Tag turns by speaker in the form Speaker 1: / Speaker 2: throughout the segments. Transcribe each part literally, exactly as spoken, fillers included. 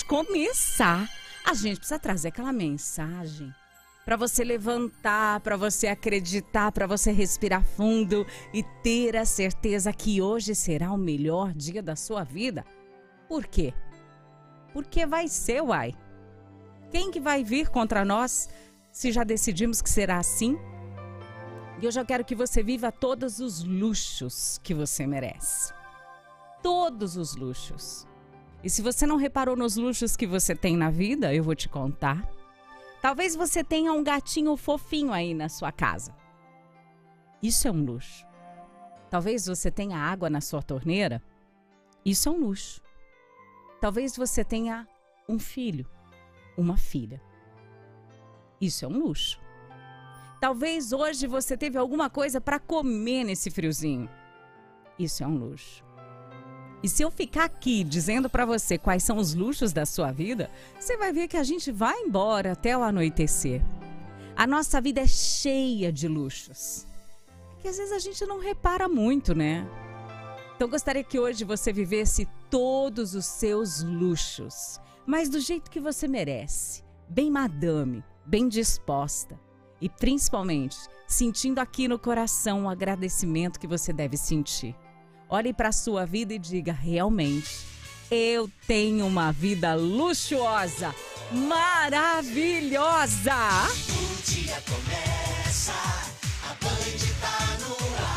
Speaker 1: começar, a gente precisa trazer aquela mensagem para você levantar, para você acreditar, para você respirar fundo e ter a certeza que hoje será o melhor dia da sua vida. Por quê? Porque vai ser, uai. Quem que vai vir contra nós se já decidimos que será assim? E eu já quero que você viva todos os luxos que você merece. Todos os luxos. E se você não reparou nos luxos que você tem na vida, eu vou te contar. Talvez você tenha um gatinho fofinho aí na sua casa. Isso é um luxo. Talvez você tenha água na sua torneira. Isso é um luxo. Talvez você tenha um filho, uma filha. Isso é um luxo. Talvez hoje você teve alguma coisa para comer nesse friozinho. Isso é um luxo. E se eu ficar aqui dizendo para você quais são os luxos da sua vida, você vai ver que a gente vai embora até o anoitecer. A nossa vida é cheia de luxos. Que às vezes a gente não repara muito, né? Então eu gostaria que hoje você vivesse todos os seus luxos, mas do jeito que você merece. Bem madame, bem disposta. E principalmente, sentindo aqui no coração o agradecimento que você deve sentir. Olhe para a sua vida e diga, realmente, eu tenho uma vida luxuosa, maravilhosa.
Speaker 2: O dia começa, a Band tá no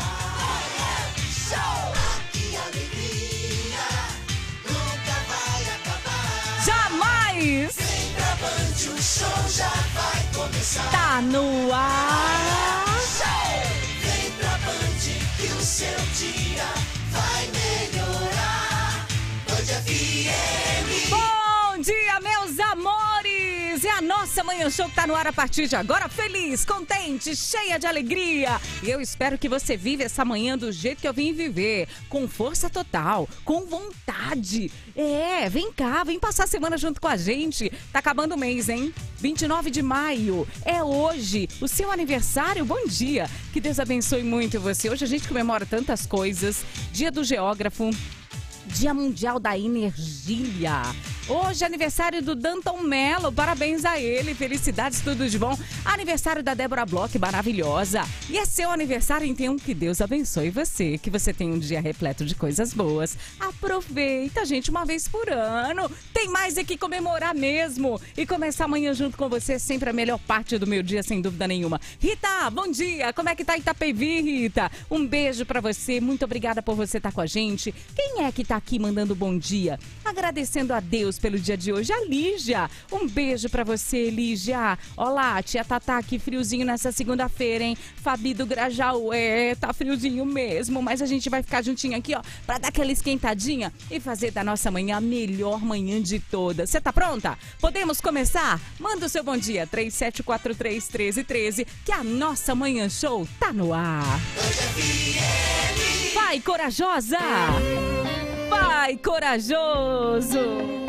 Speaker 2: ar. Show! Que alegria, nunca vai acabar.
Speaker 1: Jamais!
Speaker 2: Vem pra Band, o show já vai começar.
Speaker 1: Tá no ar.
Speaker 2: Vem pra Band, que o seu dia vai melhorar. Band F M.
Speaker 1: Bom dia, meus amores! É a nossa Manhã Show que tá no ar a partir de agora, feliz, contente, cheia de alegria. E eu espero que você viva essa manhã do jeito que eu vim viver, com força total, com vontade. É, vem cá, vem passar a semana junto com a gente. Tá acabando o mês, hein? vinte e nove de maio, é hoje, o seu aniversário. Bom dia, que Deus abençoe muito você. Hoje a gente comemora tantas coisas, Dia do Geógrafo, Dia Mundial da Energia. Hoje é aniversário do Danton Mello, parabéns a ele, felicidades, tudo de bom. Aniversário da Débora Bloch, maravilhosa. E é seu aniversário, então que Deus abençoe você, que você tenha um dia repleto de coisas boas. Aproveita, gente, uma vez por ano. Tem mais é que comemorar mesmo. E começar amanhã junto com você é sempre a melhor parte do meu dia, sem dúvida nenhuma. Rita, bom dia, como é que tá Itapevi, Rita? Um beijo pra você, muito obrigada por você estar com a gente. Quem é que tá aqui mandando bom dia? Agradecendo a Deus pelo dia de hoje, a Lígia. Um beijo pra você, Lígia. Olá, tia Tatá, que friozinho nessa segunda-feira, hein? Fabi do Grajaú, é, tá friozinho mesmo, mas a gente vai ficar juntinho aqui, ó, pra dar aquela esquentadinha e fazer da nossa manhã a melhor manhã de todas. Você tá pronta? Podemos começar? Manda o seu bom dia, três sete quatro três, um três um três, que a nossa Manhã Show tá no ar. Vai, corajosa! Vai, corajoso!